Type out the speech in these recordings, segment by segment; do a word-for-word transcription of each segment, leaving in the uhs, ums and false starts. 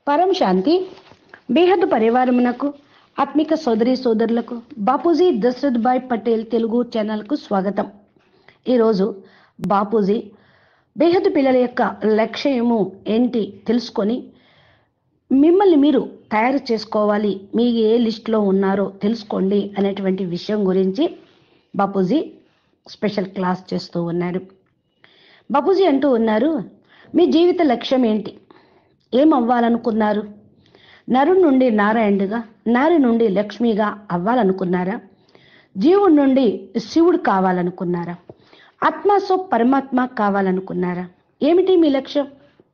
పరం శాంతి బేహద్దు పరివారమునకు ఆత్మిక సోదరి సోదరులకు బాపూజీ దశరథ్ భాయ్ పటేల్ తెలుగు ఛానల్కు స్వాగతం. ఈరోజు బాపూజీ బేహద్దు పిల్లల యొక్క లక్ష్యము ఏంటి తెలుసుకొని మిమ్మల్ని మీరు తయారు చేసుకోవాలి, మీ ఏ లిస్టులో ఉన్నారో తెలుసుకోండి అనేటువంటి విషయం గురించి బాపూజీ స్పెషల్ క్లాస్ చేస్తూ ఉన్నారు. బాపూజీ అంటూ ఉన్నారు, మీ జీవిత లక్ష్యం ఏంటి? ఏం అవ్వాలనుకున్నారు? నరు నుండి నారాయణుడిగా, నారి నుండి లక్ష్మిగా అవ్వాలనుకున్నారా? జీవుడి నుండి శివుడు కావాలనుకున్నారా? ఆత్మసో పరమాత్మ కావాలనుకున్నారా? ఏమిటి మీ లక్ష్యం?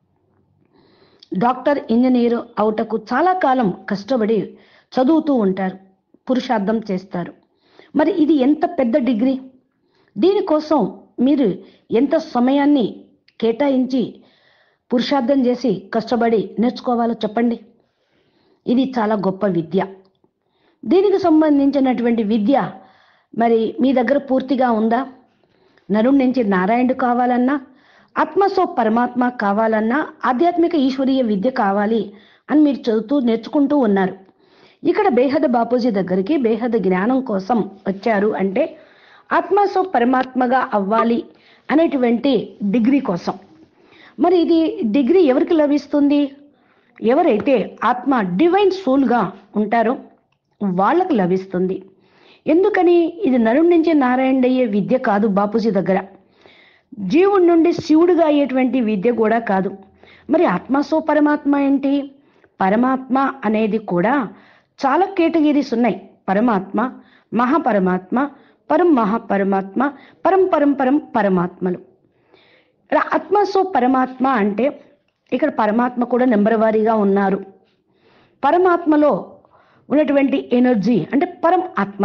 డాక్టర్, ఇంజనీరు అవుటకు చాలా కాలం కష్టపడి చదువుతూ ఉంటారు, పురుషార్థం చేస్తారు. మరి ఇది ఎంత పెద్ద డిగ్రీ, దీనికోసం మీరు ఎంత సమయాన్ని కేటాయించి పురుషార్థం చేసి కష్టపడి నేర్చుకోవాలో చెప్పండి. ఇది చాలా గొప్ప విద్య. దీనికి సంబంధించినటువంటి విద్య మరి మీ దగ్గర పూర్తిగా ఉందా? నరుడి నుంచి నారాయణుడు కావాలన్నా, ఆత్మసో పరమాత్మ కావాలన్నా, ఆధ్యాత్మిక ఈశ్వరీయ విద్య కావాలి అని మీరు చదువుతూ నేర్చుకుంటూ ఉన్నారు. ఇక్కడ బేహద్ బాపూజీ దగ్గరికి బేహద్ జ్ఞానం కోసం వచ్చారు అంటే ఆత్మసో పరమాత్మగా అవ్వాలి అనేటువంటి డిగ్రీ కోసం. మరి ఇది డిగ్రీ ఎవరికి లభిస్తుంది? ఎవరైతే ఆత్మ డివైన్ సోల్గా ఉంటారో వాళ్ళకు లభిస్తుంది. ఎందుకని? ఇది నరుడి నుంచి నారాయణ అయ్యే విద్య కాదు. బాపూజీ దగ్గర జీవుడి నుండి శివుడిగా అయ్యేటువంటి విద్య కూడా కాదు. మరి ఆత్మసో పరమాత్మ ఏంటి? పరమాత్మ అనేది కూడా చాలా కేటగిరీస్ ఉన్నాయి. పరమాత్మ, మహాపరమాత్మ, పరం మహాపరమాత్మ, పరం పరం పరం పరమాత్మలు. ఆత్మసో పరమాత్మ అంటే ఇక్కడ పరమాత్మ కూడా నెంబర్ వారీగా ఉన్నారు. పరమాత్మలో ఉన్నటువంటి ఎనర్జీ అంటే పరం ఆత్మ,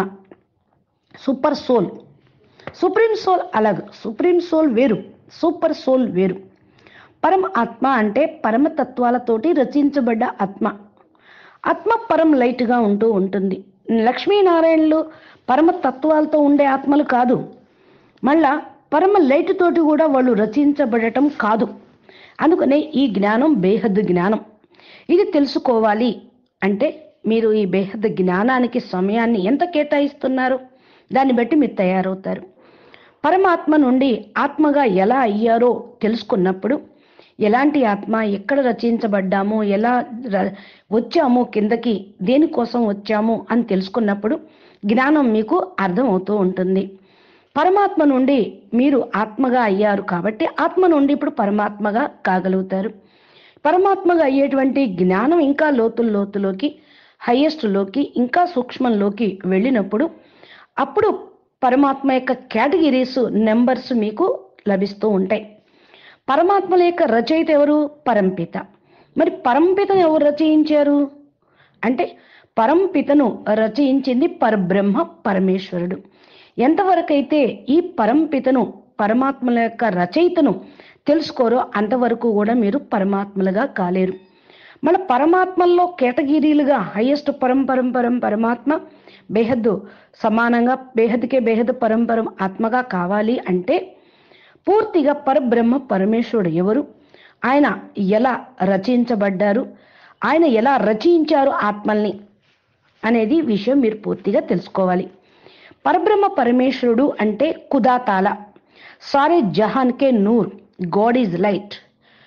సూపర్ సోల్, సుప్రీం సోల్ అలాగ. సుప్రీం సోల్ వేరు, సూపర్ సోల్ వేరు. పరం ఆత్మ అంటే పరమతత్వాలతోటి రచించబడ్డ ఆత్మ. ఆత్మ పరం లైట్గా ఉంటూ ఉంటుంది. లక్ష్మీనారాయణలు పరమతత్వాలతో ఉండే ఆత్మలు కాదు, మళ్ళా పరమ లైట్ తోటి కూడా వాళ్ళు రచించబడటం కాదు. అందుకనే ఈ జ్ఞానం బేహద్దు జ్ఞానం. ఇది తెలుసుకోవాలి అంటే మీరు ఈ బేహద్దు జ్ఞానానికి సమయాన్ని ఎంత కేటాయిస్తున్నారు దాన్ని బట్టి మీరు తయారవుతారు. పరమాత్మ నుండి ఆత్మగా ఎలా అయ్యారో తెలుసుకున్నప్పుడు, ఎలాంటి ఆత్మ, ఎక్కడ రచించబడ్డాము, ఎలా వచ్చాము కిందకి, దేనికోసం వచ్చాము అని తెలుసుకున్నప్పుడు జ్ఞానం మీకు అర్థమవుతూ ఉంటుంది. పరమాత్మ నుండి మీరు ఆత్మగా అయ్యారు కాబట్టి ఆత్మ నుండి ఇప్పుడు పరమాత్మగా కాగలుగుతారు. పరమాత్మగా అయ్యేటువంటి జ్ఞానం ఇంకా లోతుల లోతులోకి, హైయెస్ట్లోకి, ఇంకా సూక్ష్మంలోకి వెళ్ళినప్పుడు అప్పుడు పరమాత్మ యొక్క కేటగిరీస్, నెంబర్స్ మీకు లభిస్తూ ఉంటాయి. పరమాత్మల యొక్క రచయిత ఎవరు? పరంపిత. మరి పరంపితను ఎవరు రచయించారు అంటే పరంపితను రచయించింది పరబ్రహ్మ పరమేశ్వరుడు. ఎంతవరకైతే ఈ పరంపితను, పరమాత్మల యొక్క రచయితను తెలుసుకోరో అంతవరకు కూడా మీరు పరమాత్మలుగా కాలేరు. మన పరమాత్మల్లో కేటగిరీలుగా హైయెస్ట్ పరం పరం పరం పరమాత్మ, బేహద్దు సమానంగా బేహద్కే బేహద్ పరంపరం ఆత్మగా కావాలి అంటే పూర్తిగా పరబ్రహ్మ పరమేశ్వరుడు ఎవరు, ఆయన ఎలా రచించబడ్డారు, ఆయన ఎలా రచయించారు ఆత్మల్ని అనేది విషయం మీరు పూర్తిగా తెలుసుకోవాలి. పరబ్రహ్మ పరమేశ్వరుడు అంటే కుదాతాల, సారే జహాన్కే నూర్, గాడ్ ఈజ్ లైట్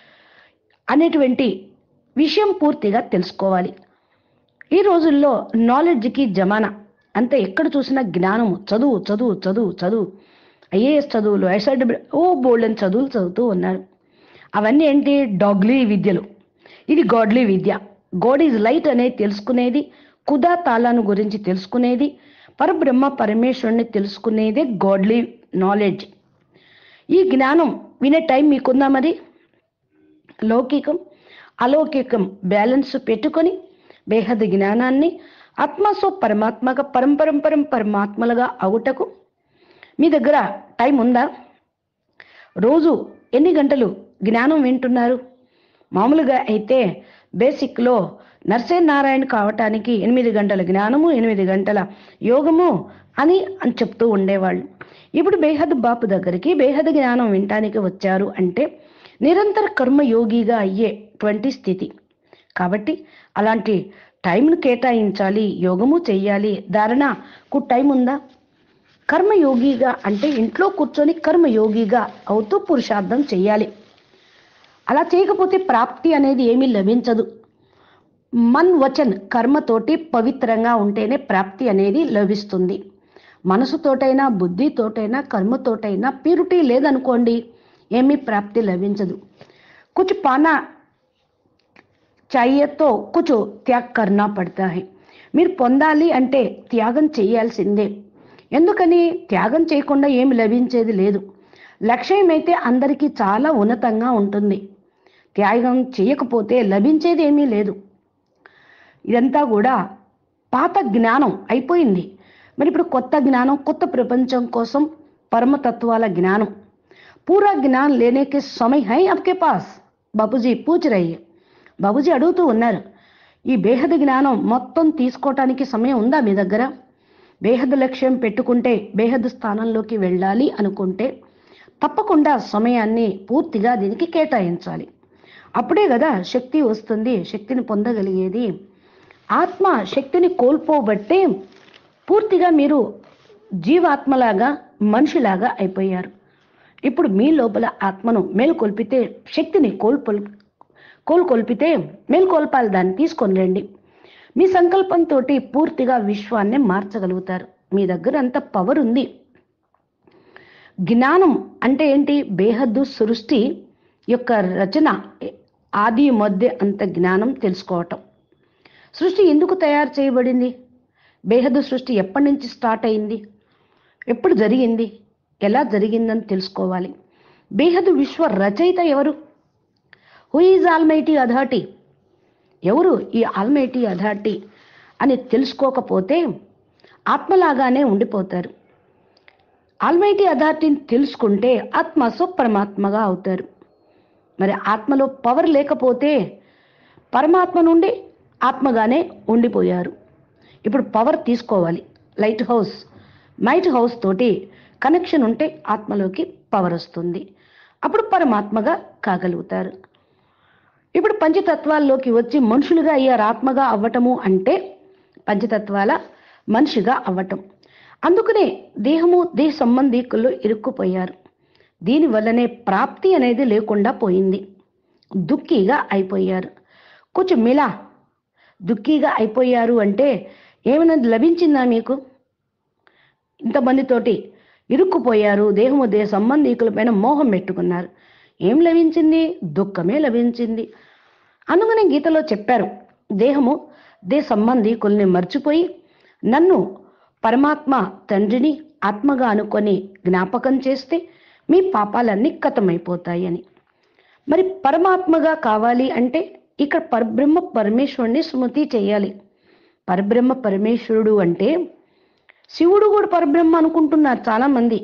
అనేటువంటి విషయం పూర్తిగా తెలుసుకోవాలి. ఈ రోజుల్లో నాలెడ్జ్కి జమానా అంతే. ఎక్కడ చూసినా జ్ఞానము, చదువు చదువు చదువు చదువు, ఐఏఎస్ చదువులు, ఐసెట్, ఓ బోల్డెన్ చదువులు చదువుతూ ఉన్నారు. అవన్నీ ఏంటి? డాగ్లీ విద్యలు. ఇది గాడ్లీ విద్య. గాడ్ ఈజ్ లైట్ అనేది తెలుసుకునేది, కుదా తాళాను గురించి తెలుసుకునేది, పరబ్రహ్మ పరమేశ్వరుని తెలుసుకునేదే గాడ్లీ నాలెడ్జ్. ఈ జ్ఞానం వినే టైం మీకుందా? మరి లౌకికం అలౌకికం బ్యాలెన్స్ పెట్టుకొని బేహద్ జ్ఞానాన్ని ఆత్మసో పరమాత్మగా, పరంపరం పరం పరమాత్మలుగా అవుటకు మీ దగ్గర టైం ఉందా? రోజు ఎన్ని గంటలు జ్ఞానం వింటున్నారు? మామూలుగా అయితే బేసిక్లో నరసింహనారాయణ కావటానికి ఎనిమిది గంటల జ్ఞానము, ఎనిమిది గంటల యోగము అని అని చెప్తూ ఉండేవాళ్ళు. ఇప్పుడు బేహద్ బాపు దగ్గరికి బేహద్ జ్ఞానం వినటానికి వచ్చారు అంటే నిరంతర కర్మయోగిగా అయ్యేటువంటి స్థితి. కాబట్టి అలాంటి టైంను కేటాయించాలి, యోగము చేయాలి. ధారణకు టైం ఉందా? కర్మయోగిగా అంటే ఇంట్లో కూర్చొని కర్మయోగిగా అవుతూ పురుషార్థం చేయాలి. అలా చేయకపోతే ప్రాప్తి అనేది ఏమీ లభించదు. మన్ వచన్ కర్మతోటి పవిత్రంగా ఉంటేనే ప్రాప్తి అనేది లభిస్తుంది. మనసుతోటైనా బుద్ధితోటైనా కర్మతోటైనా ప్యూరిటీ లేదనుకోండి, ఏమీ ప్రాప్తి లభించదు. కుछ పానా చాయ్యేతో కుछ త్యాగ్ కర్నా పడతా హై. మీరు పొందాలి అంటే త్యాగం చేయాల్సిందే. ఎందుకని? త్యాగం చేయకుండా ఏమి లభించేది లేదు. లక్ష్యం అయితే అందరికీ చాలా ఉన్నతంగా ఉంటుంది. త్యాగం చేయకపోతే లభించేది ఏమీ లేదు. ఇదంతా కూడా పాత జ్ఞానం అయిపోయింది. మరి ఇప్పుడు కొత్త జ్ఞానం, కొత్త ప్రపంచం కోసం పరమతత్వాల జ్ఞానం. పూరా జ్ఞాన్ లేనేకే సమయ హై అప్కే పాస్? బాబుజీ పూచ్ రహి హై. బాబుజీ అడుగుతూ ఉన్నారు, ఈ బేహద్ జ్ఞానం మొత్తం తీసుకోవటానికి సమయం ఉందా మీ దగ్గర? బేహద్ లక్ష్యం పెట్టుకుంటే, బేహద్ స్థానంలోకి వెళ్ళాలి అనుకుంటే తప్పకుండా సమయాన్ని పూర్తిగా దీనికి కేటాయించాలి. అప్పుడే కదా శక్తి వస్తుంది, శక్తిని పొందగలిగేది. ఆత్మ శక్తిని కోల్పోబట్టే పూర్తిగా మీరు జీవాత్మలాగా, మనిషిలాగా అయిపోయారు. ఇప్పుడు మీ లోపల ఆత్మను మేల్కొల్పితే, శక్తిని కోల్పొల్ కోల్కొల్పితే మేల్కొల్పాలి, దాన్ని తీసుకొని రండి. మీ సంకల్పంతో పూర్తిగా విశ్వాన్ని మార్చగలుగుతారు. మీ దగ్గర అంత పవర్ ఉంది. జ్ఞానం అంటే ఏంటి? బేహద్దు సృష్టి యొక్క రచన, ఆది మధ్య అంత జ్ఞానం తెలుసుకోవటం. సృష్టి ఎందుకు తయారు చేయబడింది? బేహద్దు సృష్టి ఎప్పటి నుంచి స్టార్ట్ అయింది, ఎప్పుడు జరిగింది, ఎలా జరిగిందని తెలుసుకోవాలి. బేహద్దు విశ్వ రచయిత ఎవరు? Who is almighty authority? ఎవరు ఈ ఆల్మైటీ అథారిటీ అని తెలుసుకోకపోతే ఆత్మలాగానే ఉండిపోతారు. ఆల్మైటీ అథారిటీని తెలుసుకుంటే ఆత్మ స్వపరమాత్మగా అవుతారు. మరి ఆత్మలో పవర్ లేకపోతే పరమాత్మ నుండి ఆత్మగానే ఉండిపోయారు. ఇప్పుడు పవర్ తీసుకోవాలి. లైట్ హౌస్, మైట్ హౌస్ తోటి కనెక్షన్ ఉంటే ఆత్మలోకి పవర్ వస్తుంది. అప్పుడు పరమాత్మగా కాగలుగుతారు. ఇప్పుడు పంచతత్వాల్లోకి వచ్చి మనుషులుగా అయ్యారు. ఆత్మగా అవ్వటము అంటే పంచతత్వాల మనిషిగా అవ్వటం. అందుకనే దేహము, దేహ సంబంధీకుల్లో ఇరుక్కుపోయారు. దీనివల్లనే ప్రాప్తి అనేది లేకుండా పోయింది. దుఃఖీగా అయిపోయారు. కొంచెం మిలా దుఃఖీగా అయిపోయారు అంటే ఏమైనా లభించిందా మీకు? ఇంతమందితోటి ఇరుక్కుపోయారు. దేహము, దేహ సంబంధీకుల పైన మోహం పెట్టుకున్నారు. ఏం లభించింది? దుఃఖమే లభించింది. అందుకనే గీతలో చెప్పారు, దేహము, దేహ సంబంధీకుల్ని మర్చిపోయి నన్ను పరమాత్మ తండ్రిని ఆత్మగా అనుకొని జ్ఞాపకం చేస్తే మీ పాపాలన్నీ ఖతమైపోతాయి అని. మరి పరమాత్మగా కావాలి అంటే ఇక్కడ పరబ్రహ్మ పరమేశ్వరుని స్మృతి చేయాలి. పరబ్రహ్మ పరమేశ్వరుడు అంటే శివుడు కూడా పరబ్రహ్మ అనుకుంటున్నారు చాలామంది.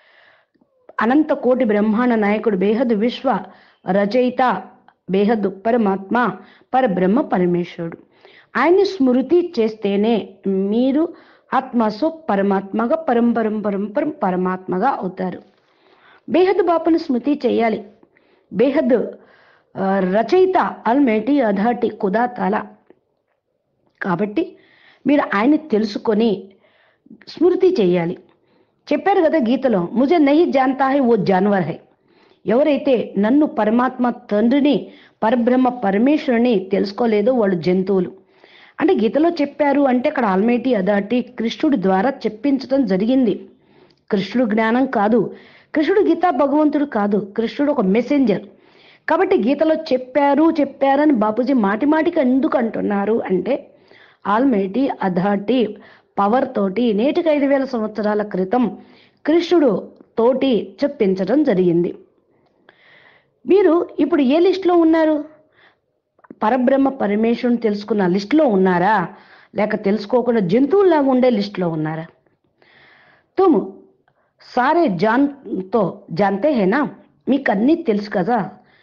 అనంత కోటి బ్రహ్మాండ నాయకుడు, బేహద్ విశ్వ రచయిత, బేహద్ పరమాత్మ, పరబ్రహ్మ పరమేశ్వరుడు. ఆయన్ని స్మృతి చేస్తేనే మీరు ఆత్మస్వ పరమాత్మగా పరంపరం పరంపరం పరమాత్మగా అవుతారు. బేహద్ బాపుని స్మృతి చేయాలి. బేహద్ రచయిత ఆల్మైటీ అథారిటీ ఖుదా తాలా. కాబట్టి మీరు ఆయన్ని తెలుసుకొని స్మృతి చేయాలి. చెప్పారు కదా గీతలో, ముజే నహీ జాన్తా హై ఓ జాన్వర్ హై. ఎవరైతే నన్ను పరమాత్మ తండ్రిని, పరబ్రహ్మ పరమేశ్వరుని తెలుసుకోలేదో వాళ్ళు జంతువులు. అంటే గీతలో చెప్పారు అంటే అక్కడ ఆల్మైటీ అథారిటీ కృష్ణుడి ద్వారా చెప్పించడం జరిగింది. కృష్ణుడు జ్ఞానం కాదు, కృష్ణుడు గీతా భగవంతుడు కాదు, కృష్ణుడు ఒక మెసెంజర్. కాబట్టి గీతలో చెప్పారు చెప్పారని బాపూజీ మాటి మాటికి ఎందుకు అంటున్నారు అంటే ఆల్మైటీ అథారిటీ పవర్ తోటి నేటికి ఐదు వేల సంవత్సరాల క్రితం కృష్ణుడు తోటి చెప్పించడం జరిగింది. మీరు ఇప్పుడు ఏ లిస్టులో ఉన్నారు? పరబ్రహ్మ పరమేశ్వరుని తెలుసుకున్న లిస్టులో ఉన్నారా, లేక తెలుసుకోకుండా జంతువుల్లాగా ఉండే లిస్టులో ఉన్నారా? తుమ్ సారే జాన్తో జాన్తే హేనా, మీకు అన్నీ తెలుసు కదా.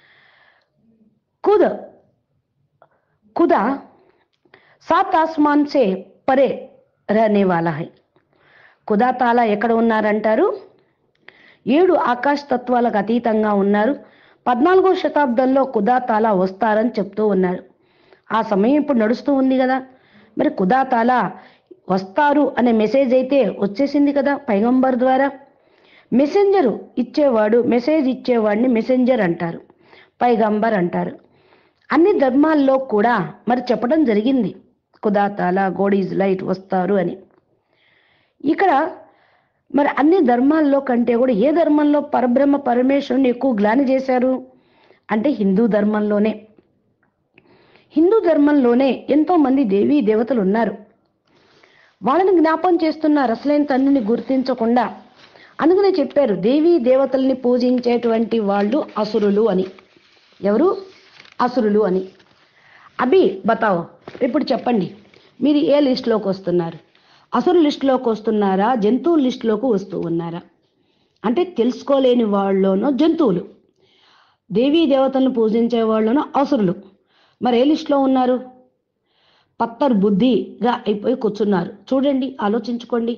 ఖుద్ ఖుదా సాత్ ఆస్మాన్ సే పరే రహనే వాలా హై. ఖుదా తాలా ఎక్కడ ఉన్నారంటారు? ఏడు ఆకాశ తత్వాలకు అతీతంగా ఉన్నారు. పద్నాలుగో శతాబ్దంలో ఖుదా తాలా వస్తారని చెప్తూ ఉన్నారు. ఆ సమయం ఇప్పుడు నడుస్తూ ఉంది కదా. మరి ఖుదా తాలా వస్తారు అనే మెసేజ్ అయితే వచ్చేసింది కదా పైగంబర్ ద్వారా. మెసెంజరు ఇచ్చేవాడు, మెసేజ్ ఇచ్చేవాడిని మెసెంజర్ అంటారు, పైగంబర్ అంటారు. అన్ని ధర్మాల్లో కూడా మరి చెప్పడం జరిగింది ఖుదా తాలా గాడ్ ఈజ్ లైట్ వస్తారు అని. ఇక్కడ మరి అన్ని ధర్మాల్లో కంటే కూడా ఏ ధర్మంలో పరబ్రహ్మ పరమేశ్వరుని ఎక్కువ గ్లాని చేశారు అంటే హిందూ ధర్మంలోనే. హిందూ ధర్మంలోనే ఎంతో మంది దేవీ దేవతలు ఉన్నారు. వాళ్ళని జ్ఞాపం చేస్తున్నారు అసలైన తండ్రిని గుర్తించకుండా. అందుకనే చెప్పారు దేవీ దేవతల్ని పూజించేటువంటి వాళ్ళు అసురులు అని. ఎవరు? అసురులు అని. అభి బతావో, ఇప్పుడు చెప్పండి, మీరు ఏ లిస్టులోకి వస్తున్నారు? అసురు లిస్టులోకి వస్తున్నారా, జంతువుల లిస్టులోకి వస్తూ ఉన్నారా? అంటే తెలుసుకోలేని వాళ్ళలోనో జంతువులు, దేవీ దేవతలను పూజించే వాళ్ళలోనో అసురులు. మరి ఏ లిస్టులో ఉన్నారు? పత్తర్ బుద్ధిగా అయిపోయి కూర్చున్నారు. చూడండి, ఆలోచించుకోండి.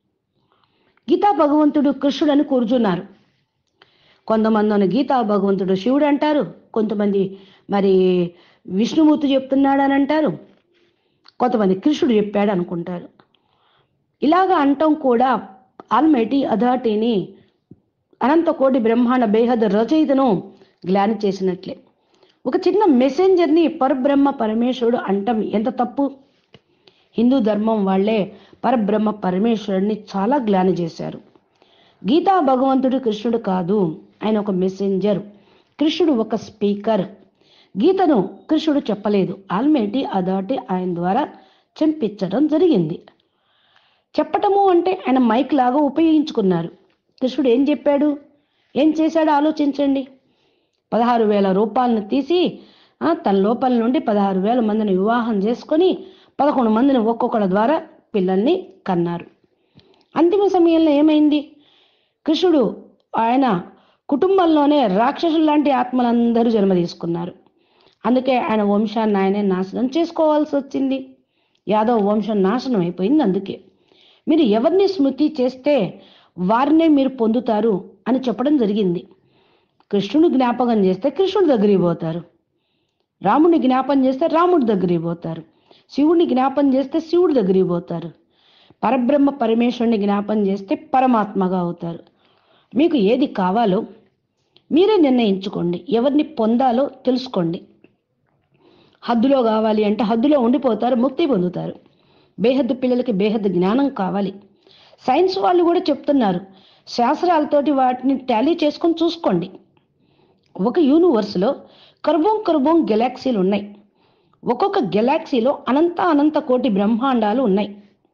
గీతా భగవంతుడు కృష్ణుడు అని కూర్చున్నారు. కొంతమంది గీతా భగవంతుడు శివుడు అంటారు, కొంతమంది మరి విష్ణుమూర్తి చెప్తున్నాడు అని అంటారు, కొంతమంది కృష్ణుడు చెప్పాడు అనుకుంటారు. ఇలాగా అంటాం కూడా ఆల్మైటీ అథారిటీని, అనంత కోటి బ్రహ్మాండ బేహద్ రచయితను గ్లాని చేసినట్లే. ఒక చిన్న మెసెంజర్ని పరబ్రహ్మ పరమేశ్వరుడు అంటాం ఎంత తప్పు? హిందూ ధర్మం వాళ్ళే పరబ్రహ్మ పరమేశ్వరుడిని చాలా గ్లాని చేశారు. గీతా భగవంతుడు కృష్ణుడు కాదు, ఆయన ఒక మెసెంజర్. కృష్ణుడు ఒక స్పీకర్. గీతను కృష్ణుడు చెప్పలేదు, ఆల్మైటీ అథారిటీ ఆయన ద్వారా చెంపించడం జరిగింది. చెప్పటము అంటే ఆయన మైక్ లాగా ఉపయోగించుకున్నారు. కృష్ణుడు ఏం చెప్పాడు, ఏం చేశాడో ఆలోచించండి. పదహారు వేల రూపాయలను తీసి తన లోపల నుండి పదహారు వేల మందిని వివాహం చేసుకొని పదకొండు మందిని ఒక్కొక్కళ్ళ ద్వారా పిల్లల్ని కన్నారు. అంతిమ సమయంలో ఏమైంది? కృష్ణుడు ఆయన కుటుంబంలోనే రాక్షసులు లాంటి ఆత్మలందరూ జన్మ తీసుకున్నారు. అందుకే ఆయన వంశాన్ని ఆయనే నాశనం చేసుకోవాల్సి వచ్చింది. యాదవ్ వంశం నాశనం అయిపోయింది. అందుకే మీరు ఎవరిని స్మృతి చేస్తే వారినే మీరు పొందుతారు అని చెప్పడం జరిగింది. కృష్ణుడు జ్ఞాపకం చేస్తే కృష్ణుడి దగ్గరికి పోతారు, రాముడిని జ్ఞాపం చేస్తే రాముడి దగ్గరికి పోతారు, శివుడిని జ్ఞాపం చేస్తే శివుడి దగ్గరికి పోతారు, పరబ్రహ్మ పరమేశ్వరుని జ్ఞాపం చేస్తే పరమాత్మగా అవుతారు. మీకు ఏది కావాలో మీరే నిర్ణయించుకోండి, ఎవరిని పొందాలో తెలుసుకోండి. హద్దులో కావాలి అంటే హద్దులో ఉండిపోతారు, ముక్తి పొందుతారు. బేహద్దు పిల్లలకి బేహద్దు జ్ఞానం కావాలి. సైన్స్ వాళ్ళు కూడా చెప్తున్నారు, శాస్త్రాలతోటి వాటిని టాలీ చేసుకొని చూసుకోండి. ఒక యూనివర్స్లో కర్బోం కర్బోం గెలాక్సీలు ఉన్నాయి. ఒక్కొక్క గెలాక్సీలో అనంత అనంత కోటి బ్రహ్మాండాలు ఉన్నాయి.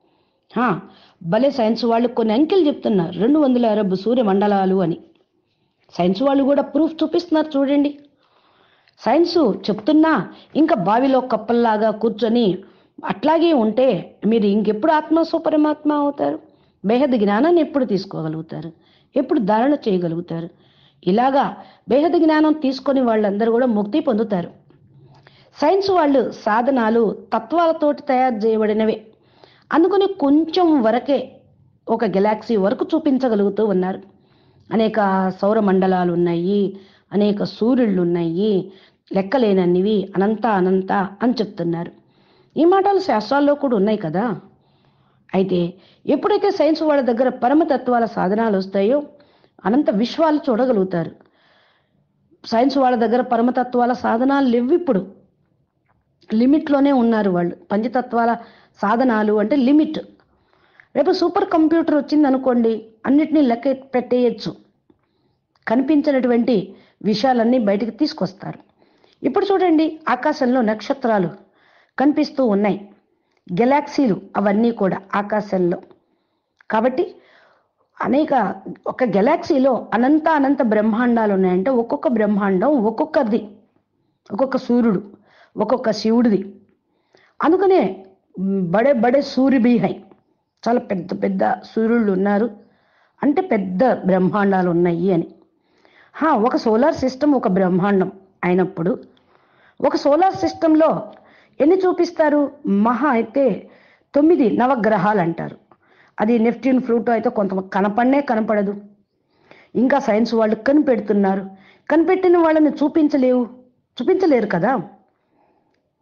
భలే సైన్స్ వాళ్ళు కొన్ని అంకెలు చెప్తున్నారు, రెండు వందల అరబ్ సూర్య మండలాలు అని. సైన్స్ వాళ్ళు కూడా ప్రూఫ్ చూపిస్తున్నారు. చూడండి, సైన్స్ చెప్తున్నా ఇంకా బావిలో కప్పల్లాగా కూర్చొని అట్లాగే ఉంటే మీరు ఇంకెప్పుడు ఆత్మ సుపరమాత్మ అవుతారు? బేహద్ జ్ఞానాన్ని ఎప్పుడు తీసుకోగలుగుతారు? ఎప్పుడు ధారణ చేయగలుగుతారు? ఇలాగా బేహద్ జ్ఞానం తీసుకొని వాళ్ళందరూ కూడా ముక్తి పొందుతారు. సైన్స్ వాళ్ళు సాధనాలు తత్వాలతోటి తయారు చేయబడినవే. అందుకని కొంచెం వరకే ఒక గెలాక్సీ వరకు చూపించగలుగుతూ ఉన్నారు. అనేక సౌర మండలాలు ఉన్నాయి, అనేక సూర్యుళ్ళు ఉన్నాయి, లెక్కలేనన్నివి, అనంత అనంత అని చెప్తున్నారు. ఈ మాటలు శాస్త్రాల్లో కూడా ఉన్నాయి కదా. అయితే ఎప్పుడైతే సైన్స్ వాళ్ళ దగ్గర పరమతత్వాల సాధనాలు వస్తాయో అనంత విశ్వాలు చూడగలుగుతారు. సైన్స్ వాళ్ళ దగ్గర పరమతత్వాల సాధనాలు లేవు. ఇప్పుడు లిమిట్లోనే ఉన్నారు వాళ్ళు. పంచతత్వాల సాధనాలు అంటే లిమిట్. రేపు సూపర్ కంప్యూటర్ వచ్చింది అనుకోండి, అన్నిటినీ లెక్క పెట్టేయచ్చు. కనిపించినటువంటి విషయాలన్నీ బయటకు తీసుకొస్తారు. ఇప్పుడు చూడండి, ఆకాశంలో నక్షత్రాలు కనిపిస్తూ ఉన్నాయి, గెలాక్సీలు అవన్నీ కూడా ఆకాశంలో. కాబట్టి అనేక ఒక గెలాక్సీలో అనంత అనంత బ్రహ్మాండాలు ఉన్నాయంటే ఒక్కొక్క బ్రహ్మాండం ఒక్కొక్కరిది, ఒక్కొక్క సూర్యుడు ఒక్కొక్క శివుడిది. అందుకనే బడే బడే సూర్య భీ హై, చాలా పెద్ద పెద్ద సూర్యుళ్ళు ఉన్నారు అంటే పెద్ద బ్రహ్మాండాలు ఉన్నాయి అని. ఒక సోలార్ సిస్టమ్ ఒక బ్రహ్మాండం అయినప్పుడు ఒక సోలార్ సిస్టంలో ఎన్ని చూపిస్తారు? మహా అయితే తొమ్మిది నవగ్రహాలు అంటారు. అది నెప్ట్యూన్ ఫ్లూటో అయితే కొంత కనపడనే కనపడదు. ఇంకా సైన్స్ వాళ్ళు కనిపెడుతున్నారు. కనిపెట్టిన వాళ్ళని చూపించలేవు చూపించలేరు కదా.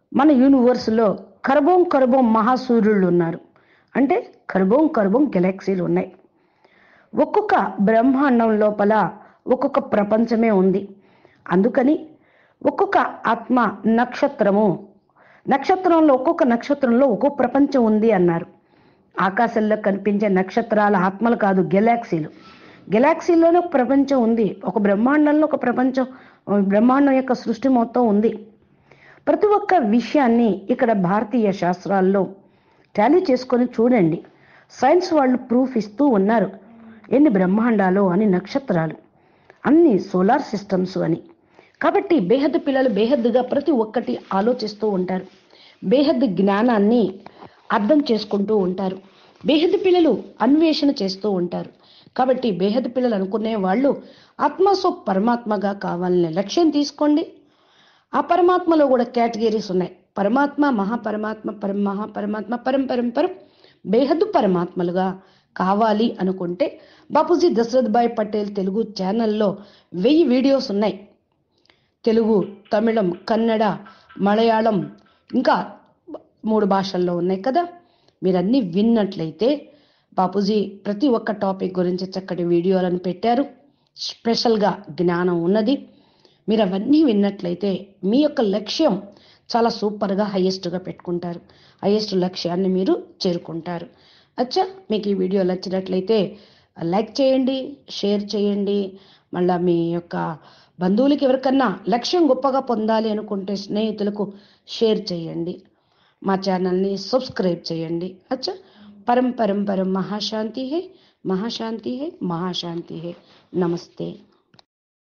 మన యూనివర్స్లో కర్బోం కర్బోం మహాసూర్యుళ్ళు ఉన్నారు. అంటే కర్బోం కర్బోం గెలాక్సీలు ఉన్నాయి. ఒక్కొక్క బ్రహ్మాండం లోపల ఒక్కొక్క ప్రపంచమే ఉంది. అందుకని ఒక్కొక్క ఆత్మ నక్షత్రము నక్షత్రంలో ఒక్కొక్క నక్షత్రంలో ఒక్కొక్క ప్రపంచం ఉంది అన్నారు. ఆకాశంలో కనిపించే నక్షత్రాల ఆత్మలు కాదు, గెలాక్సీలు. గెలాక్సీలోనే ఒక ప్రపంచం ఉంది. ఒక బ్రహ్మాండంలో ఒక ప్రపంచం, బ్రహ్మాండం యొక్క సృష్టి మొత్తం ఉంది. ప్రతి ఒక్క విషయాన్ని ఇక్కడ భారతీయ శాస్త్రాల్లో టాలీ చేసుకొని చూడండి. సైన్స్ వాళ్ళు ప్రూఫ్ ఇస్తూ ఉన్నారు. ఎన్ని బ్రహ్మాండాలు అని, నక్షత్రాలు, అన్ని సోలార్ సిస్టమ్స్ అని. కాబట్టి బేహద్దు పిల్లలు బేహద్దుగా ప్రతి ఒక్కటి ఆలోచిస్తూ ఉంటారు. బేహద్దు జ్ఞానాన్ని అర్థం చేసుకుంటూ ఉంటారు. బేహద్దు పిల్లలు అన్వేషణ చేస్తూ ఉంటారు. కాబట్టి బేహద్దు పిల్లలు అనుకునే వాళ్ళు ఆత్మస్వ పరమాత్మగా కావాలనే లక్ష్యం తీసుకోండి. ఆ పరమాత్మలో కూడా కేటగిరీస్ ఉన్నాయి. పరమాత్మ, మహాపరమాత్మ, పరం మహాపరమాత్మ, పరం పరం పరం బేహద్దు పరమాత్మలుగా కావాలి అనుకుంటే బాపూజీ దశరథ్ భాయ్ పటేల్ తెలుగు ఛానల్లో వెయ్యి వీడియోస్ ఉన్నాయి. తెలుగు, తమిళం, కన్నడ, మలయాళం, ఇంకా మూడు భాషల్లో ఉన్నాయి కదా. మీరన్నీ విన్నట్లయితే బాపూజీ ప్రతి ఒక్క టాపిక్ గురించి చక్కటి వీడియోలను పెట్టారు. స్పెషల్గా జ్ఞానం ఉన్నది. మీరు అవన్నీ విన్నట్లయితే మీ యొక్క లక్ష్యం చాలా సూపర్గా హైయెస్ట్గా పెట్టుకుంటారు. హైయెస్ట్ లక్ష్యాన్ని మీరు చేరుకుంటారు. అచ్చా, మీకు ఈ వీడియో నచ్చినట్లయితే లైక్ చేయండి, షేర్ చేయండి. మళ్ళీ మీ యొక్క బంధువులకి ఎవరికన్నా లక్ష్యం గొప్పగా పొందాలి అనుకుంటే స్నేహితులకు షేర్ చేయండి. మా ఛానల్ని సబ్స్క్రైబ్ చేయండి. అచ్చా, పరం పరం పరం మహాశాంతి హే, మహాశాంతి హే, మహాశాంతి హే. నమస్తే.